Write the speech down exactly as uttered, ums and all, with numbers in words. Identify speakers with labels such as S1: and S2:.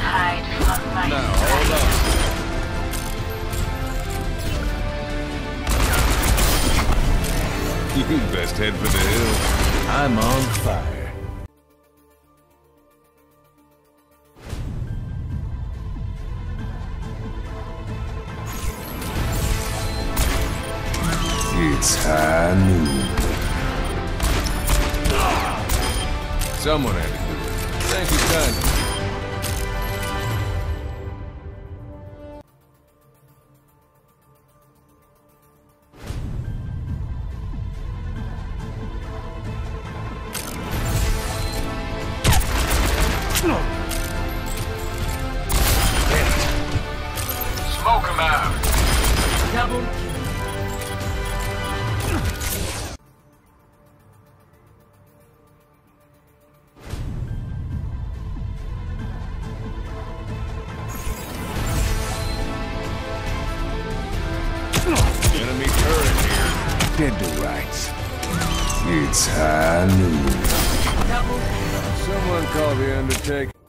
S1: hide from my
S2: Now, hold on. You best head for the hill.
S3: I'm on fire.
S4: It's high noon.
S2: Someone had to do it. Thank you, son.
S5: Smoke him out.
S1: double kill.
S2: Enemy turret here.
S4: Dead to rights. It's high noon.
S1: Double kill.
S2: Someone call the Undertaker.